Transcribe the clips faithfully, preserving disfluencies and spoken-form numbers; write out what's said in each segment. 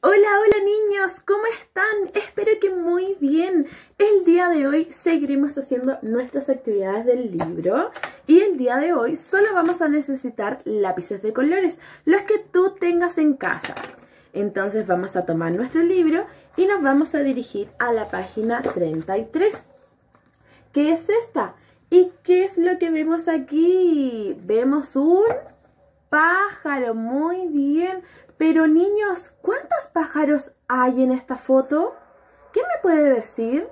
Hola, hola niños, ¿cómo están? Espero que muy bien. El día de hoy seguiremos haciendo nuestras actividades del libro y el día de hoy solo vamos a necesitar lápices de colores, los que tú tengas en casa. Entonces vamos a tomar nuestro libro y nos vamos a dirigir a la página treinta y tres. ¿Qué es esta? ¿Y qué es lo que vemos aquí? Vemos un pájaro, muy bien. Pero niños, ¿cuántos pájaros hay en esta foto? ¿Qué me puede decir?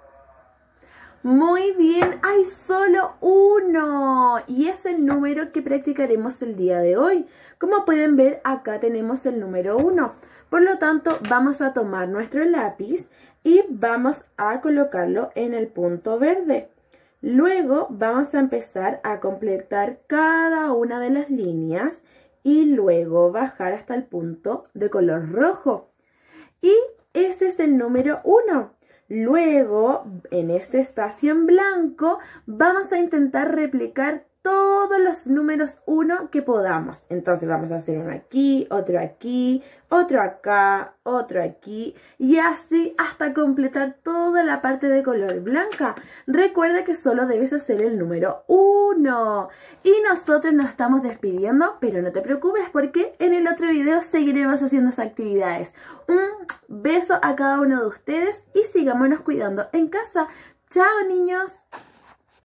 Muy bien, hay solo uno y es el número que practicaremos el día de hoy. Como pueden ver, acá tenemos el número uno. Por lo tanto, vamos a tomar nuestro lápiz y vamos a colocarlo en el punto verde. Luego vamos a empezar a completar cada una de las líneas y luego bajar hasta el punto de color rojo. Y ese es el número uno. Luego, en este espacio en blanco, vamos a intentar replicar todos los números uno que podamos. Entonces vamos a hacer uno aquí, otro aquí, otro acá, otro aquí y así hasta completar toda la parte de color blanca. Recuerda que solo debes hacer el número uno. Y nosotros nos estamos despidiendo, pero no te preocupes porque en el otro video seguiremos haciendo esas actividades. Un beso a cada uno de ustedes y sigámonos cuidando en casa. ¡Chao, niños!